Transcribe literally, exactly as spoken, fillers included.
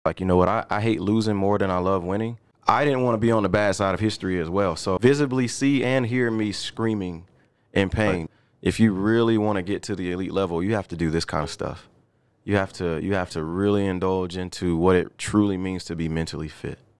Like, you know what, I, I hate losing more than I love winning. I didn't want to be on the bad side of history as well. So visibly see and hear me screaming in pain. If you really want to get to the elite level, you have to do this kind of stuff. You have to, you have to really indulge into what it truly means to be mentally fit.